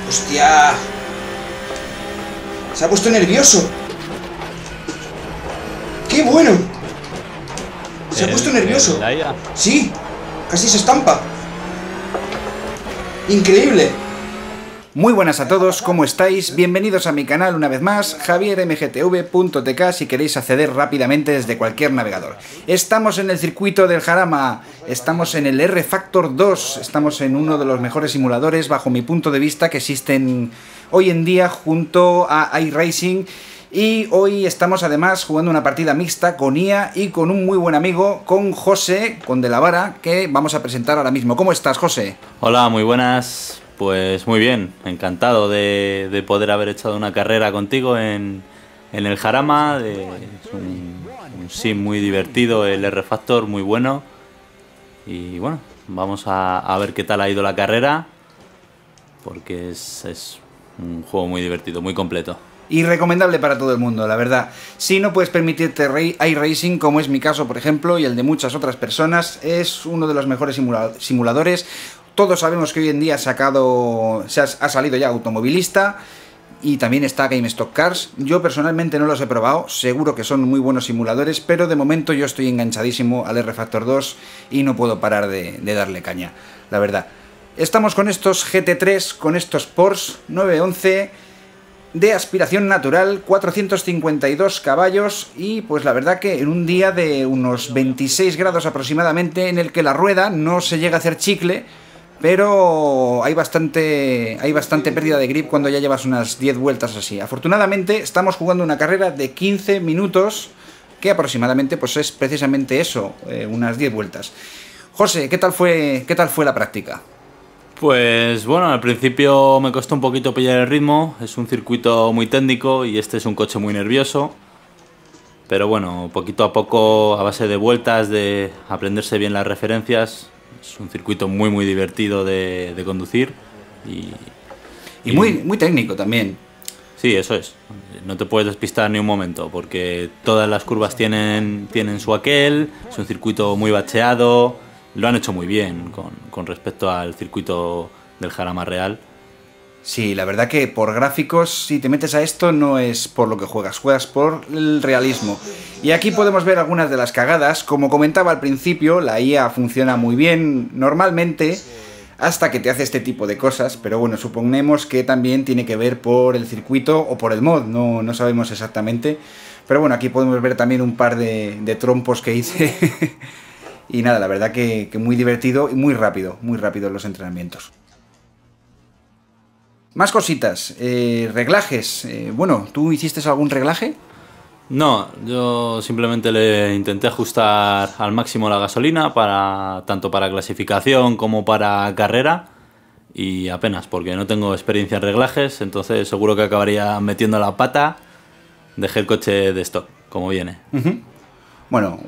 ¡Hostia! Se ha puesto nervioso. ¡Qué bueno! Se ha puesto nervioso. Sí, casi se estampa. Increíble. Muy buenas a todos, ¿cómo estáis? Bienvenidos a mi canal una vez más, javiermgtv.tk, si queréis acceder rápidamente desde cualquier navegador. Estamos en el circuito del Jarama, estamos en el R-Factor 2, estamos en uno de los mejores simuladores, bajo mi punto de vista, que existen hoy en día junto a iRacing. Y hoy estamos además jugando una partida mixta con IA y con un muy buen amigo, con José, con De la Vara, que vamos a presentar ahora mismo. ¿Cómo estás, José? Hola, muy buenas. Pues muy bien, encantado de poder haber echado una carrera contigo en el Jarama. Es un sim muy divertido, el R-Factor, muy bueno. Y bueno, vamos a ver qué tal ha ido la carrera, porque es un juego muy divertido, muy completo. Y recomendable para todo el mundo, la verdad. Si no puedes permitirte iRacing, como es mi caso, por ejemplo, y el de muchas otras personas, es uno de los mejores simuladores. Todos sabemos que hoy en día ha salido ya Automovilista y también está GameStop Cars. Yo personalmente no los he probado, seguro que son muy buenos simuladores, pero de momento yo estoy enganchadísimo al R-Factor 2 y no puedo parar de darle caña, la verdad. Estamos con estos GT3, con estos Porsche 911 de aspiración natural, 452 caballos y pues la verdad que en un día de unos 26 grados aproximadamente, en el que la rueda no se llega a hacer chicle, pero hay bastante pérdida de grip cuando ya llevas unas 10 vueltas así. Afortunadamente estamos jugando una carrera de 15 minutos, que aproximadamente pues es precisamente eso, unas 10 vueltas. José, ¿qué tal fue la práctica? Pues bueno, al principio me costó un poquito pillar el ritmo, es un circuito muy técnico y este es un coche muy nervioso. Pero bueno, poquito a poco, a base de vueltas, de aprenderse bien las referencias, es un circuito muy divertido de conducir y muy técnico también. Sí, eso es. No te puedes despistar ni un momento, porque todas las curvas tienen su aquel, es un circuito muy bacheado. Lo han hecho muy bien con respecto al circuito del Jarama real. Sí, la verdad que por gráficos, si te metes a esto, no es por lo que juegas por el realismo. Y aquí podemos ver algunas de las cagadas. Como comentaba al principio, la IA funciona muy bien normalmente, hasta que te hace este tipo de cosas, pero bueno, suponemos que también tiene que ver por el circuito o por el mod, no sabemos exactamente. Pero bueno, aquí podemos ver también un par de trompos que hice. Y nada, la verdad que muy divertido y muy rápido los entrenamientos. Más cositas, reglajes. Bueno, ¿tú hiciste algún reglaje? No, yo simplemente le intenté ajustar al máximo la gasolina, tanto para clasificación como para carrera. Y apenas, porque no tengo experiencia en reglajes, entonces seguro que acabaría metiendo la pata. Dejé el coche de stock, como viene. Bueno,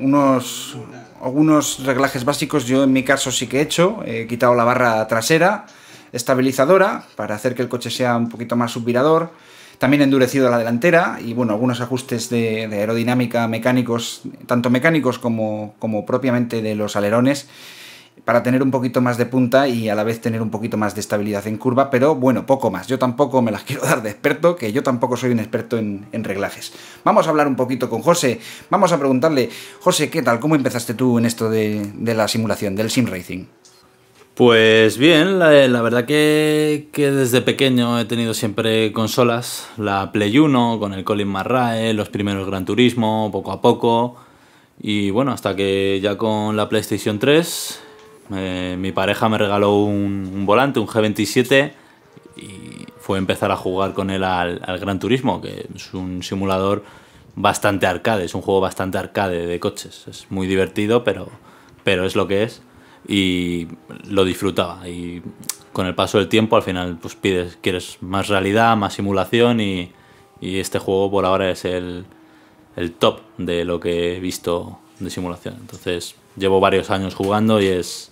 algunos reglajes básicos yo en mi caso sí que he hecho. He quitado la barra trasera estabilizadora para hacer que el coche sea un poquito más subvirador. También he endurecido la delantera y bueno, algunos ajustes de aerodinámica mecánicos, tanto mecánicos como propiamente de los alerones, para tener un poquito más de punta y a la vez tener un poquito más de estabilidad en curva, pero bueno, poco más. Yo tampoco me las quiero dar de experto, que yo tampoco soy un experto en reglajes. Vamos a hablar un poquito con José, vamos a preguntarle, José, ¿qué tal? ¿Cómo empezaste tú en esto de la simulación, del sim racing? Pues bien, la verdad que desde pequeño he tenido siempre consolas, la Play 1 con el Colin McRae, los primeros Gran Turismo, poco a poco, y bueno, hasta que ya con la PlayStation 3... mi pareja me regaló un volante, un G27, y fue empezar a jugar con él al Gran Turismo, que es un simulador bastante arcade, es un juego bastante arcade de coches. Es muy divertido, pero es lo que es, y lo disfrutaba. Y con el paso del tiempo, al final, pues quieres más realidad, más simulación, y este juego por ahora es el top de lo que he visto de simulación. Entonces, llevo varios años jugando y es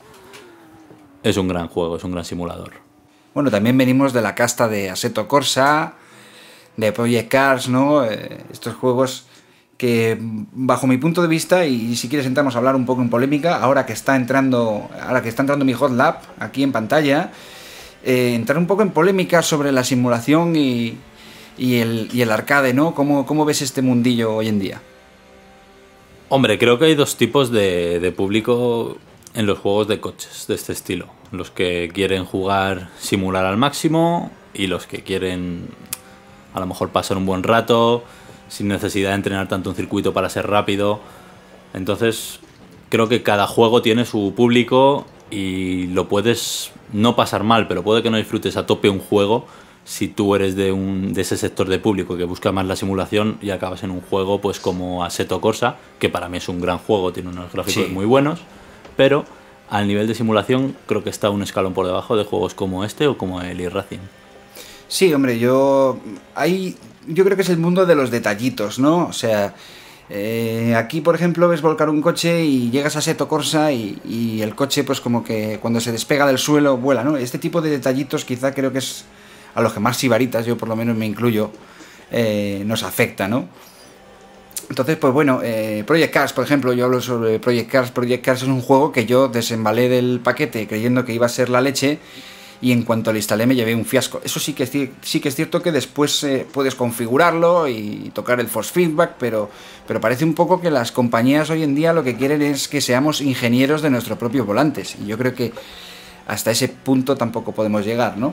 un gran juego, es un gran simulador. Bueno, también venimos de la casta de Assetto Corsa, de Project Cars, ¿no? Estos juegos que, bajo mi punto de vista, y si quieres entramos a hablar un poco en polémica, ahora que está entrando mi Hot Lap aquí en pantalla, entrar un poco en polémica sobre la simulación y el arcade, ¿no? ¿Cómo ves este mundillo hoy en día? Hombre, creo que hay dos tipos de público en los juegos de coches de este estilo. Los que quieren jugar, simular al máximo, y los que quieren a lo mejor pasar un buen rato sin necesidad de entrenar tanto un circuito para ser rápido. Entonces creo que cada juego tiene su público y lo puedes no pasar mal, pero puede que no disfrutes a tope un juego si tú eres de ese sector de público que busca más la simulación y acabas en un juego pues como Assetto Corsa, que para mí es un gran juego, tiene unos gráficos muy buenos, pero al nivel de simulación creo que está un escalón por debajo de juegos como este o como el iRacing. Sí, hombre, yo creo que es el mundo de los detallitos, ¿no? O sea, aquí, por ejemplo, ves volcar un coche y llegas a Assetto Corsa y el coche, pues como que cuando se despega del suelo, vuela, ¿no? Este tipo de detallitos quizá creo que es a los que más sibaritas, yo por lo menos me incluyo, nos afecta, ¿no? Entonces, pues bueno, Project Cars, por ejemplo, yo hablo sobre Project Cars. Project Cars es un juego que yo desembalé del paquete creyendo que iba a ser la leche, y en cuanto lo instalé me llevé un fiasco. Eso sí que es cierto que después puedes configurarlo y tocar el force feedback, pero parece un poco que las compañías hoy en día lo que quieren es que seamos ingenieros de nuestros propios volantes, y yo creo que hasta ese punto tampoco podemos llegar, ¿no?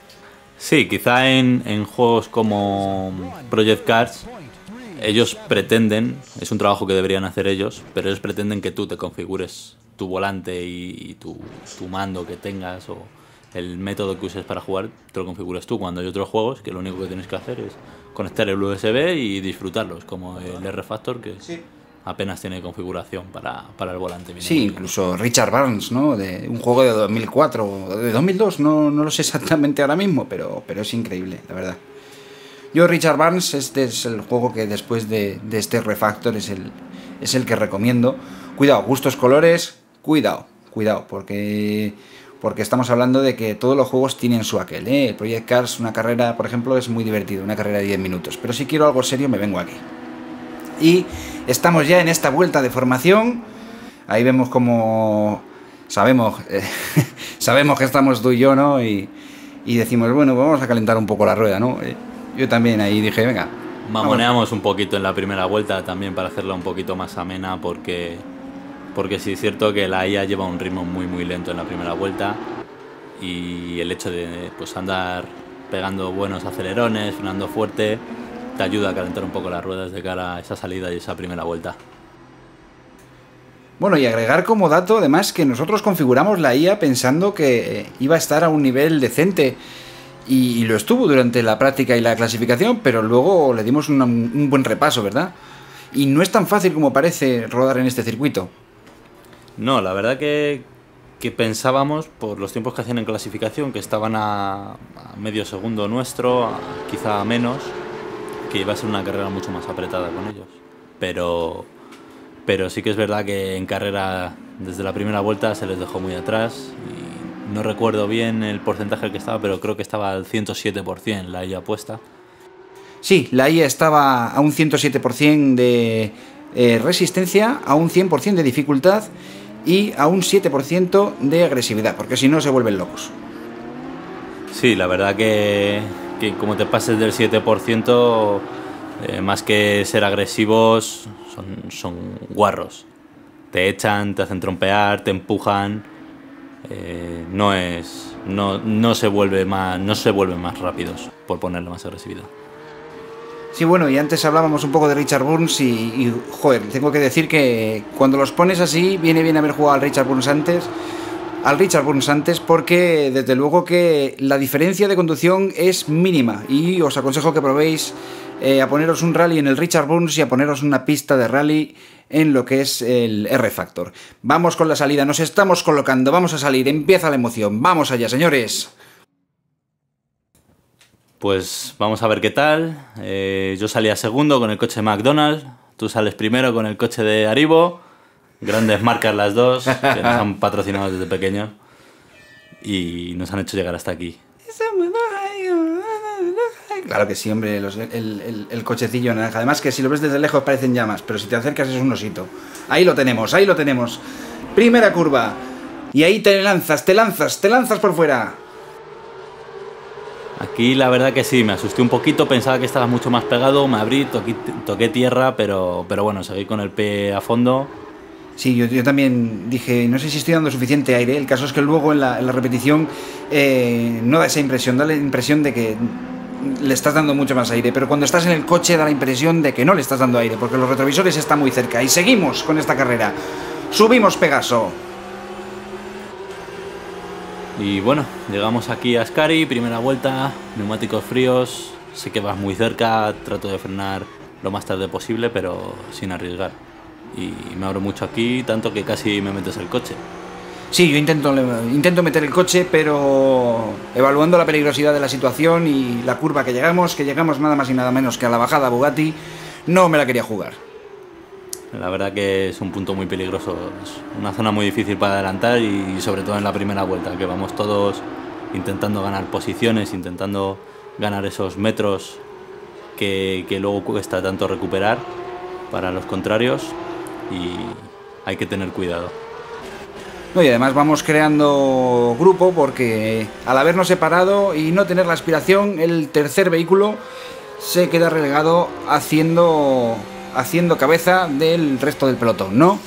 Sí, quizá en juegos como Project Cars ellos pretenden, es un trabajo que deberían hacer ellos, pero ellos pretenden que tú te configures tu volante y tu mando que tengas o el método que uses para jugar, te lo configures tú, cuando hay otros juegos que lo único que tienes que hacer es conectar el USB y disfrutarlos, como el R-Factor, que apenas tiene configuración para el volante. Sí, incluso Richard Burns, ¿no? De un juego de 2004 o de 2002, no lo sé exactamente ahora mismo, pero es increíble, la verdad. Yo, Richard Burns, este es el juego que después de este refactor es el que recomiendo. Cuidado, gustos, colores, cuidado, porque estamos hablando de que todos los juegos tienen su aquel, ¿eh? El Project Cars, una carrera, por ejemplo, es muy divertido, una carrera de 10 minutos, pero si quiero algo serio me vengo aquí. Y estamos ya en esta vuelta de formación. Ahí vemos como sabemos que estamos tú y yo, ¿no? Y decimos, bueno, vamos a calentar un poco la rueda, ¿no? Yo también ahí dije, venga. Mamoneamos un poquito en la primera vuelta también para hacerla un poquito más amena, porque sí es cierto que la IA lleva un ritmo muy muy lento en la primera vuelta, y el hecho de pues andar pegando buenos acelerones, frenando fuerte, te ayuda a calentar un poco las ruedas de cara a esa salida y esa primera vuelta. Bueno, y agregar como dato, además, que nosotros configuramos la IA pensando que iba a estar a un nivel decente, y lo estuvo durante la práctica y la clasificación, pero luego le dimos un buen repaso, ¿verdad? Y no es tan fácil como parece rodar en este circuito. No, la verdad que pensábamos, por los tiempos que hacían en clasificación, que estaban a medio segundo nuestro, quizá a menos, que iba a ser una carrera mucho más apretada con ellos. Pero sí que es verdad que en carrera, desde la primera vuelta, se les dejó muy atrás. Y no recuerdo bien el porcentaje que estaba, pero creo que estaba al 107% la IA puesta. Sí, la IA estaba a un 107% de resistencia, a un 100% de dificultad y a un 7% de agresividad, porque si no se vuelven locos. Sí, la verdad que como te pases del 7%, más que ser agresivos, son guarros. Te echan, te hacen trompear, te empujan. No se vuelven más rápidos por ponerle más agresividad. Sí, bueno, y antes hablábamos un poco de Richard Burns y joder, tengo que decir que cuando los pones así, viene bien haber jugado al Richard Burns antes, porque desde luego que la diferencia de conducción es mínima, y os aconsejo que probéis a poneros un rally en el Richard Burns y a poneros una pista de rally en lo que es el R-Factor. Vamos con la salida, nos estamos colocando, vamos a salir, empieza la emoción, vamos allá, señores. Pues vamos a ver qué tal. Yo salía segundo con el coche de McDonald's, tú sales primero con el coche de Haribo, grandes marcas las dos, que nos han patrocinado desde pequeños y nos han hecho llegar hasta aquí. Claro que sí, hombre, el cochecillo naranja. Además que si lo ves desde lejos parecen llamas, pero si te acercas es un osito. Ahí lo tenemos. Primera curva. Y ahí te lanzas por fuera. Aquí la verdad que sí, me asusté un poquito, pensaba que estaba mucho más pegado, me abrí, toqué tierra, pero bueno, seguí con el pie a fondo. Sí, yo también dije, no sé si estoy dando suficiente aire. El caso es que luego en la repetición no da esa impresión, da la impresión de que le estás dando mucho más aire, pero cuando estás en el coche da la impresión de que no le estás dando aire, porque los retrovisores están muy cerca. Y seguimos con esta carrera. Subimos Pegaso. Y bueno, llegamos aquí a Ascari, primera vuelta, neumáticos fríos, sé que vas muy cerca, trato de frenar lo más tarde posible, pero sin arriesgar. Y me abro mucho aquí, tanto que casi me metes el coche. Sí, yo intento meter el coche, pero evaluando la peligrosidad de la situación y la curva que llegamos nada más y nada menos que a la bajada Bugatti, no me la quería jugar. La verdad que es un punto muy peligroso, es una zona muy difícil para adelantar y sobre todo en la primera vuelta, que vamos todos intentando ganar posiciones, intentando ganar esos metros que luego cuesta tanto recuperar para los contrarios y hay que tener cuidado. No, y además vamos creando grupo porque al habernos separado y no tener la aspiración, el tercer vehículo se queda relegado haciendo cabeza del resto del pelotón, ¿no?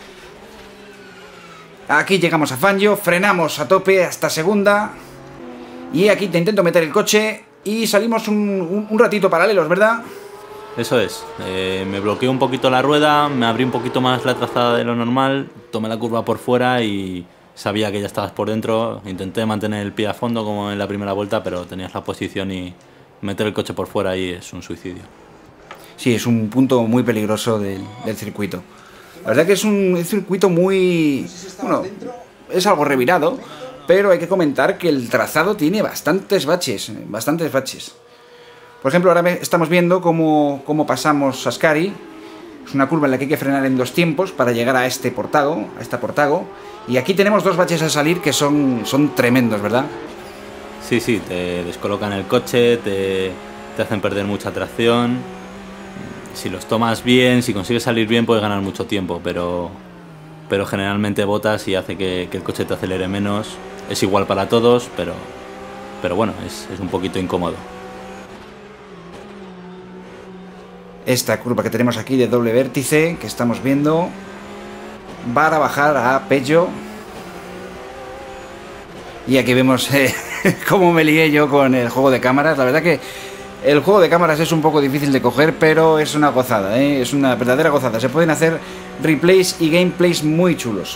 Aquí llegamos a Fangio, frenamos a tope hasta segunda y aquí te intento meter el coche y salimos un ratito paralelos, ¿verdad? Eso es, me bloqueó un poquito la rueda, me abrí un poquito más la trazada de lo normal, tomé la curva por fuera y sabía que ya estabas por dentro, intenté mantener el pie a fondo como en la primera vuelta, pero tenías la posición y meter el coche por fuera ahí es un suicidio. Sí, es un punto muy peligroso del circuito. La verdad que es un circuito muy... Bueno, es algo revirado, pero hay que comentar que el trazado tiene bastantes baches. Por ejemplo, ahora estamos viendo cómo pasamos Ascari. Es una curva en la que hay que frenar en dos tiempos para llegar a esta Portago. Y aquí tenemos dos baches a salir que son tremendos, ¿verdad? Sí, te descolocan el coche, te hacen perder mucha tracción. Si los tomas bien, si consigues salir bien, puedes ganar mucho tiempo, pero generalmente botas y hace que el coche te acelere menos. Es igual para todos, pero bueno, es un poquito incómodo. Esta curva que tenemos aquí de doble vértice, que estamos viendo, va a bajar a Pello. Y aquí vemos cómo me lié yo con el juego de cámaras. La verdad que el juego de cámaras es un poco difícil de coger, pero es una gozada, ¿eh? Es una verdadera gozada. Se pueden hacer replays y gameplays muy chulos.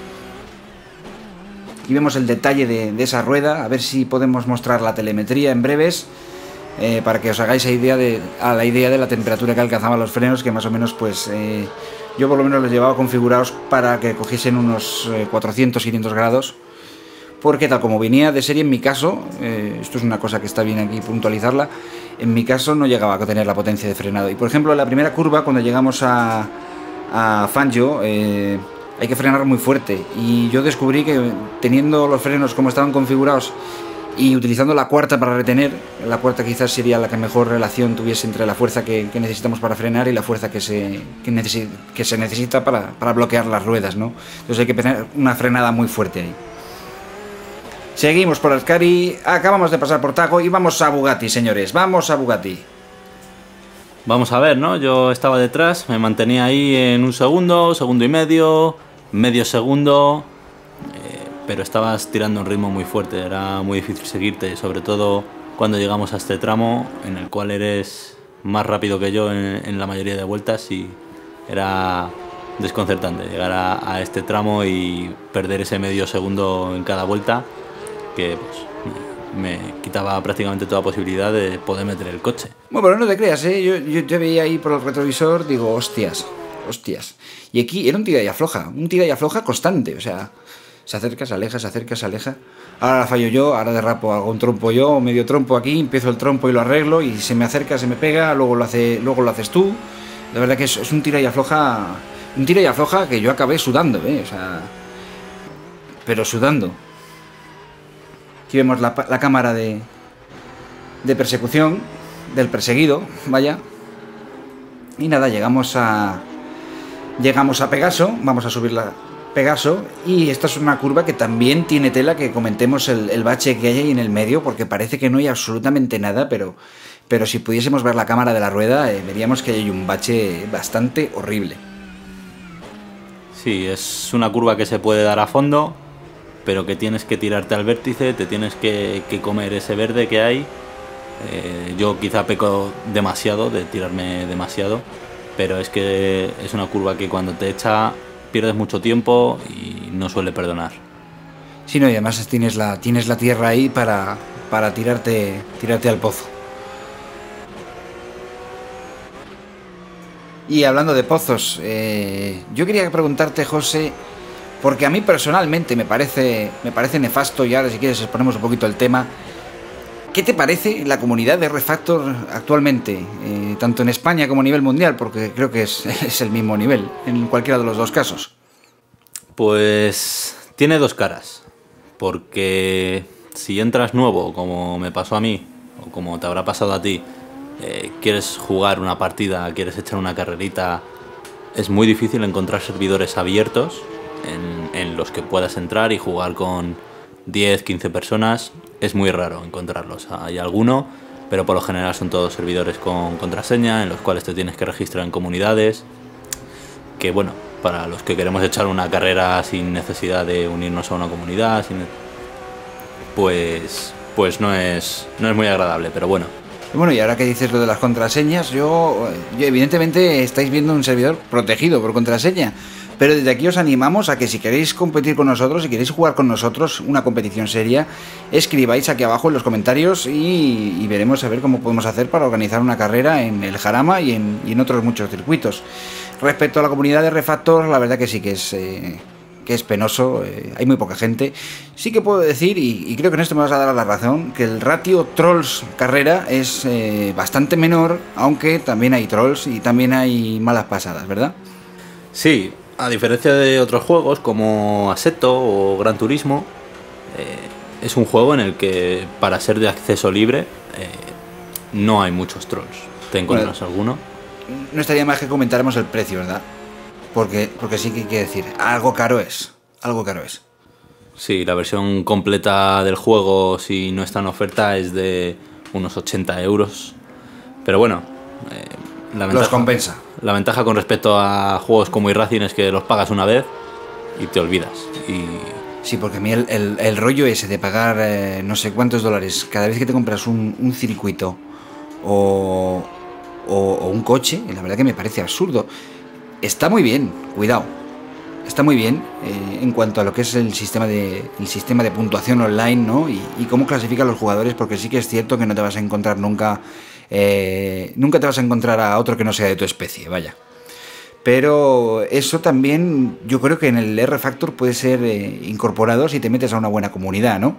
Aquí vemos el detalle de esa rueda. A ver si podemos mostrar la telemetría en breves, para que os hagáis la idea de la temperatura que alcanzaban los frenos, que más o menos pues yo por lo menos los llevaba configurados para que cogiesen unos 400-500 grados. Porque tal como venía de serie, en mi caso, esto es una cosa que está bien aquí puntualizarla, en mi caso no llegaba a tener la potencia de frenado. Y por ejemplo, en la primera curva, cuando llegamos a Fangio, hay que frenar muy fuerte. Y yo descubrí que teniendo los frenos como estaban configurados y utilizando la cuarta para retener, la cuarta quizás sería la que mejor relación tuviese entre la fuerza que necesitamos para frenar y la fuerza que se necesita para bloquear las ruedas, ¿no? Entonces hay que tener una frenada muy fuerte ahí. Seguimos por Ascari, acabamos de pasar por Tago y vamos a Bugatti, señores, vamos a Bugatti. Vamos a ver, ¿no? Yo estaba detrás, me mantenía ahí en un segundo, segundo y medio segundo, pero estabas tirando un ritmo muy fuerte, era muy difícil seguirte, sobre todo cuando llegamos a este tramo en el cual eres más rápido que yo en la mayoría de vueltas y era desconcertante llegar a este tramo y perder ese medio segundo en cada vuelta, que pues me quitaba prácticamente toda posibilidad de poder meter el coche. Bueno, pero no te creas, ¿eh? Yo te veía ahí por el retrovisor, digo, hostias. Y aquí era un tira y afloja constante, o sea, se acerca, se aleja. Ahora la fallo yo, ahora derrapo, hago un trompo yo, medio trompo aquí, empiezo el trompo y lo arreglo, y se me acerca, se me pega, luego lo haces tú. La verdad que es un tira y afloja que yo acabé sudando, o sea, pero sudando. Aquí vemos la cámara de persecución del perseguido, vaya. Y nada, llegamos a Pegaso. Vamos a subir Pegaso, y esta es una curva que también tiene tela que comentemos el bache que hay ahí en el medio, porque parece que no hay absolutamente nada, pero si pudiésemos ver la cámara de la rueda, veríamos que hay un bache bastante horrible. Sí, es una curva que se puede dar a fondo, pero que tienes que tirarte al vértice, te tienes que comer ese verde que hay. Yo quizá peco demasiado, de tirarme demasiado, pero es que es una curva que cuando te echa pierdes mucho tiempo y no suele perdonar. Sí, no, y además tienes la tierra ahí para tirarte al pozo. Y hablando de pozos, yo quería preguntarte, José, porque a mí personalmente me parece nefasto, y ahora si quieres exponemos un poquito el tema. ¿Qué te parece la comunidad de R-Factor actualmente, tanto en España como a nivel mundial? Porque creo que es el mismo nivel en cualquiera de los dos casos. Pues tiene dos caras, porque si entras nuevo, como me pasó a mí, o como te habrá pasado a ti, quieres jugar una partida, quieres echar una carrerita, es muy difícil encontrar servidores abiertos en los que puedas entrar y jugar con 10, 15 personas. Es muy raro encontrarlos. Hay alguno, pero por lo general son todos servidores con contraseña, en los cuales te tienes que registrar en comunidades, que bueno, para los que queremos echar una carrera sin necesidad de unirnos a una comunidad, pues no es muy agradable, pero bueno. Bueno, y ahora que dices lo de las contraseñas, yo evidentemente estáis viendo un servidor protegido por contraseña, pero desde aquí os animamos a que si queréis competir con nosotros, si queréis jugar con nosotros una competición seria, escribáis aquí abajo en los comentarios y veremos a ver cómo podemos hacer para organizar una carrera en el Jarama y en otros muchos circuitos. Respecto a la comunidad de R-Factor, la verdad que sí que es penoso, hay muy poca gente. Sí que puedo decir, y creo que en esto me vas a dar la razón, que el ratio trolls-carrera es bastante menor, aunque también hay trolls y también hay malas pasadas, ¿verdad? Sí, a diferencia de otros juegos como Assetto o Gran Turismo, es un juego en el que para ser de acceso libre no hay muchos trolls. ¿Te encuentras alguno? No estaría mal que comentáramos el precio, ¿verdad? Porque sí que hay que decir, algo caro es. Sí, la versión completa del juego, si no está en oferta, es de unos 80 euros. Pero bueno, los compensa. La ventaja con respecto a juegos como iRacing es que los pagas una vez y te olvidas. Sí, porque a mí el rollo ese de pagar no sé cuántos dólares cada vez que te compras un circuito o un coche, la verdad que me parece absurdo. Está muy bien, cuidado. Está muy bien en cuanto a lo que es el sistema de puntuación online, ¿no? Y cómo clasifican los jugadores, porque sí que es cierto que no te vas a encontrar nunca te vas a encontrar a otro que no sea de tu especie, vaya. Pero eso también yo creo que en el R-Factor puede ser incorporado si te metes a una buena comunidad, ¿no?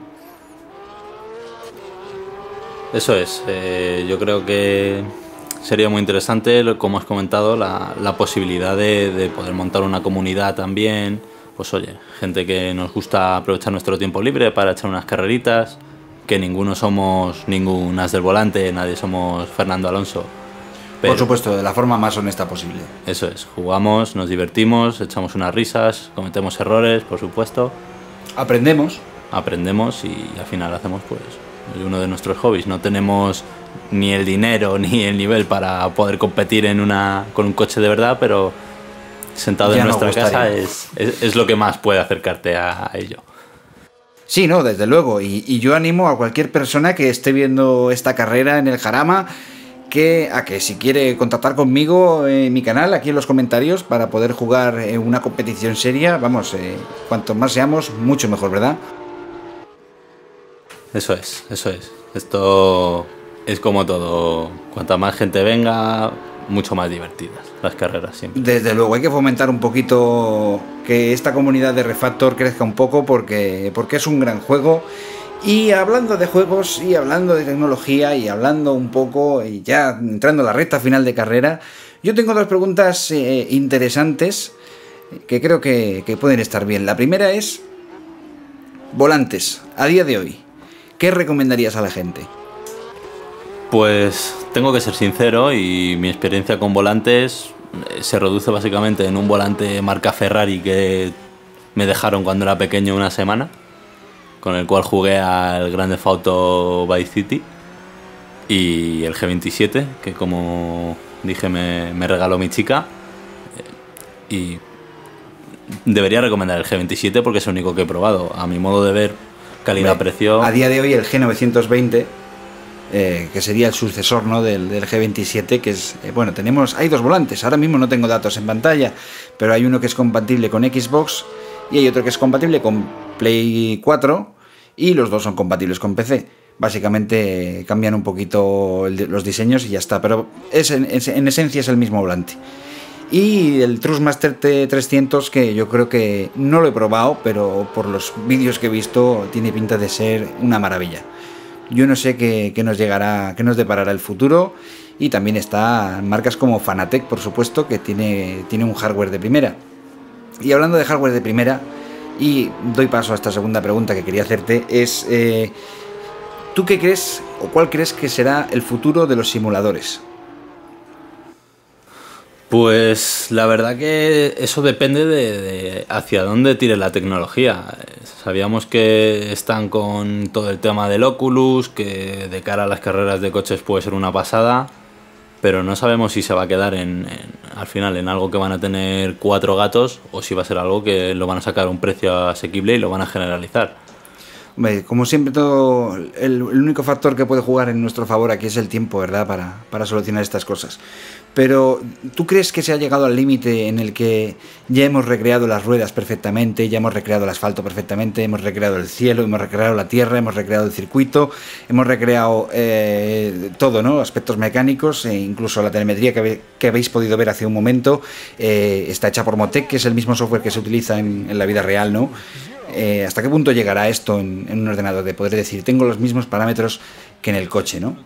Eso es, yo creo que sería muy interesante, como has comentado, la posibilidad de poder montar una comunidad también. Pues oye, gente que nos gusta aprovechar nuestro tiempo libre para echar unas carreritas, que ninguno somos ningún as del volante, nadie somos Fernando Alonso. Pero, por supuesto, de la forma más honesta posible. Eso es, jugamos, nos divertimos, echamos unas risas, cometemos errores, por supuesto. Aprendemos y al final hacemos pues uno de nuestros hobbies. No tenemos ni el dinero ni el nivel para poder competir con un coche de verdad, pero sentado en nuestra casa es lo que más puede acercarte a ello. Sí, no, desde luego, y yo animo a cualquier persona que esté viendo esta carrera en el Jarama a que si quiere contactar conmigo en mi canal, aquí en los comentarios, para poder jugar en una competición seria. Vamos, cuanto más seamos, mucho mejor, ¿verdad? Eso es. Esto es como todo. Cuanta más gente venga, mucho más divertidas las carreras siempre. Desde luego, hay que fomentar un poquito que esta comunidad de R-Factor crezca un poco porque es un gran juego. Y hablando de juegos y hablando de tecnología y hablando un poco, y ya entrando a la recta final de carrera, yo tengo dos preguntas interesantes que creo que pueden estar bien. La primera es, volantes, a día de hoy, ¿qué recomendarías a la gente? Pues tengo que ser sincero y mi experiencia con volantes se reduce básicamente en un volante marca Ferrari que me dejaron cuando era pequeño una semana, con el cual jugué al Grand Theft Auto Vice City y el G27, que como dije me regaló mi chica. Y debería recomendar el G27 porque es el único que he probado. A mi modo de ver, calidad-precio... A día de hoy el G920, que sería el sucesor, ¿no?, del G27, que es... bueno, hay dos volantes. Ahora mismo no tengo datos en pantalla, pero hay uno que es compatible con Xbox y hay otro que es compatible con Play 4 y los dos son compatibles con PC. Básicamente cambian un poquito los diseños y ya está, pero en esencia es el mismo volante. Y el Trustmaster T300, que yo creo que no lo he probado, pero por los vídeos que he visto tiene pinta de ser una maravilla. Yo no sé qué nos deparará el futuro. Y también está marcas como Fanatec, por supuesto, que tiene un hardware de primera. Y hablando de hardware de primera, y doy paso a esta segunda pregunta que quería hacerte, es ¿tú qué crees o cuál crees que será el futuro de los simuladores? Pues la verdad que eso depende de hacia dónde tire la tecnología. Sabíamos que están con todo el tema del Oculus, que de cara a las carreras de coches puede ser una pasada, pero no sabemos si se va a quedar al final en algo que van a tener 4 gatos o si va a ser algo que lo van a sacar a un precio asequible y lo van a generalizar. Como siempre, el único factor que puede jugar en nuestro favor aquí es el tiempo, ¿verdad?, para solucionar estas cosas. Pero ¿tú crees que se ha llegado al límite en el que ya hemos recreado las ruedas perfectamente, ya hemos recreado el asfalto perfectamente, hemos recreado el cielo, hemos recreado la tierra, hemos recreado el circuito, hemos recreado todo, ¿no?, aspectos mecánicos, e incluso la telemetría que habéis podido ver hace un momento está hecha por Motec, que es el mismo software que se utiliza en la vida real, ¿no? ¿Hasta qué punto llegará esto en un ordenador de poder decir tengo los mismos parámetros que en el coche, ¿no?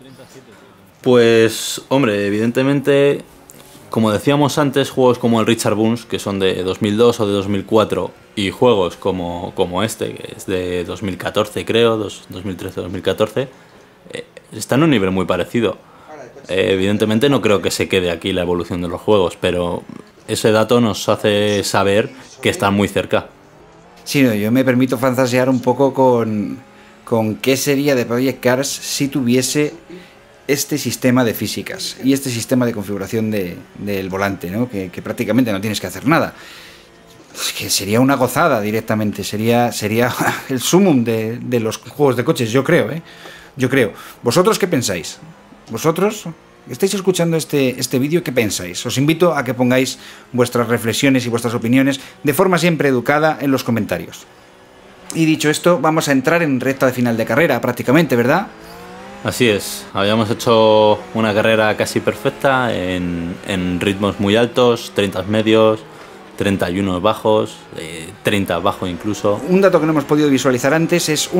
Pues, hombre, evidentemente, como decíamos antes, juegos como el Richard Burns, que son de 2002 o de 2004, y juegos como este, que es de 2014, creo, 2013-2014, están a un nivel muy parecido. Evidentemente no creo que se quede aquí la evolución de los juegos, pero ese dato nos hace saber que están muy cerca. Sí, no, yo me permito fantasear un poco con qué sería de Project Cars si tuviese este sistema de físicas y este sistema de configuración del volante, ¿no?, que prácticamente no tienes que hacer nada. Es que sería una gozada directamente, sería el sumum de los juegos de coches, yo creo, ¿eh? Yo creo. ¿Vosotros qué pensáis? ¿Vosotros estáis escuchando este vídeo? ¿Qué pensáis? Os invito a que pongáis vuestras reflexiones y vuestras opiniones de forma siempre educada en los comentarios. Y dicho esto, vamos a entrar en recta de final de carrera prácticamente, ¿verdad? Así es, habíamos hecho una carrera casi perfecta en ritmos muy altos, 30 medios, 31 bajos, 30 bajo incluso. Un dato que no hemos podido visualizar antes es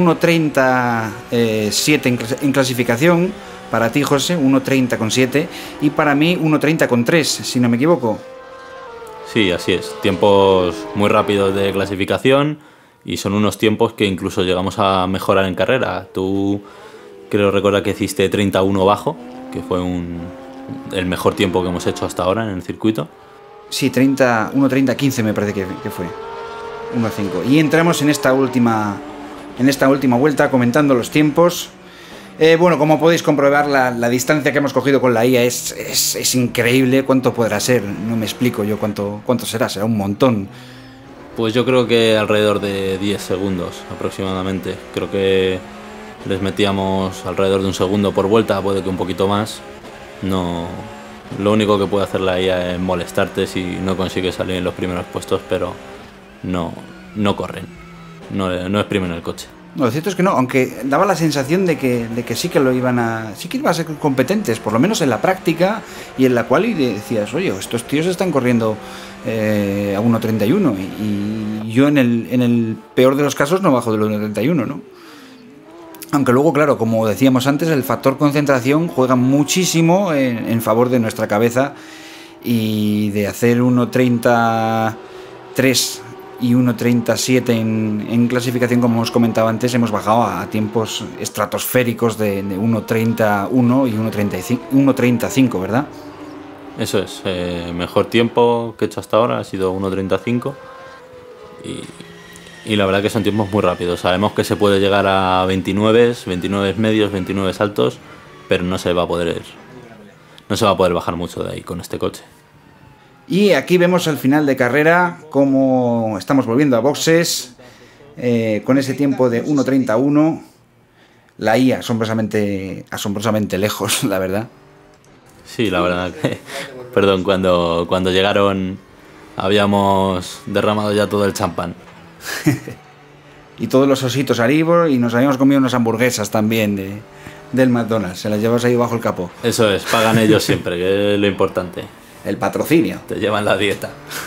1.30.7 en clasificación. Para ti, José, 1.30.7 y para mí 1.30.3, si no me equivoco. Sí, así es. Tiempos muy rápidos de clasificación y son unos tiempos que incluso llegamos a mejorar en carrera. Tú creo recordar que hiciste 31 bajo, que fue el mejor tiempo que hemos hecho hasta ahora en el circuito. Sí, 1.30.15 me parece que fue. 1.5. Y entramos en esta última vuelta comentando los tiempos. Bueno, como podéis comprobar, la distancia que hemos cogido con la IA es increíble. ¿Cuánto podrá ser? No me explico yo cuánto será. Será un montón. Pues yo creo que alrededor de 10 segundos aproximadamente. Creo que les metíamos alrededor de 1 segundo por vuelta, puede que un poquito más. No, lo único que puede hacer la IA es molestarte si no consigues salir en los primeros puestos, pero no corren, no exprimen el coche. No, lo cierto es que no, aunque daba la sensación de que sí que iban a ser competentes, por lo menos en la práctica y en la cual, y decías, oye, estos tíos están corriendo a 1.31 y yo en el peor de los casos no bajo del 1.31, ¿no? Aunque luego, claro, como decíamos antes, el factor concentración juega muchísimo en favor de nuestra cabeza, y de hacer 1.33 y 1.37 en clasificación, como hemos comentado antes, hemos bajado a tiempos estratosféricos de 1.31 y 1.35, ¿verdad? Eso es, mejor tiempo que he hecho hasta ahora ha sido 1.35 Y la verdad que son tiempos muy rápidos. Sabemos que se puede llegar a 29 medios, 29 altos, pero no se va a poder bajar mucho de ahí con este coche. Y aquí vemos al final de carrera cómo estamos volviendo a boxes con ese tiempo de 1:31. La IA asombrosamente lejos, la verdad. Sí, la verdad que... Perdón, cuando llegaron habíamos derramado ya todo el champán. Y todos los ositos Haribo, y nos habíamos comido unas hamburguesas también del McDonald's. Se las llevas ahí bajo el capó. Eso es, pagan ellos siempre, que es lo importante. El patrocinio. Te llevan la dieta.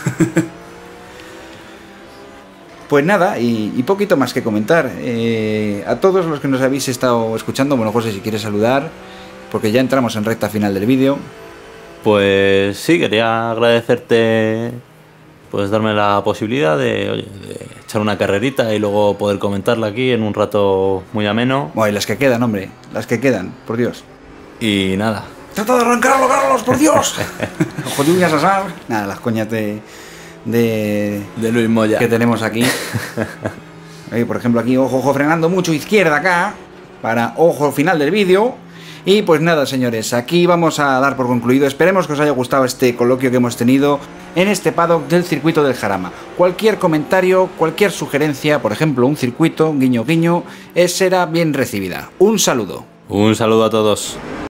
Pues nada, y poquito más que comentar. A todos los que nos habéis estado escuchando, bueno, José, si quieres saludar, porque ya entramos en recta final del vídeo. Pues sí, quería agradecerte, pues darme la posibilidad de echar una carrerita y luego poder comentarla aquí en un rato muy ameno. Bueno, y las que quedan, hombre, las que quedan, por Dios. Y nada. ¡Trata de arrancarlo, Carlos, por Dios! Ojo de uñas asar. Nada, las coñas de Luis Moya que tenemos aquí. Por ejemplo, aquí ojo frenando mucho izquierda acá, para ojo final del vídeo. Y pues nada, señores, aquí vamos a dar por concluido. Esperemos que os haya gustado este coloquio que hemos tenido en este paddock del circuito del Jarama. Cualquier comentario, cualquier sugerencia, por ejemplo un circuito, guiño guiño, será bien recibida. Un saludo. Un saludo a todos.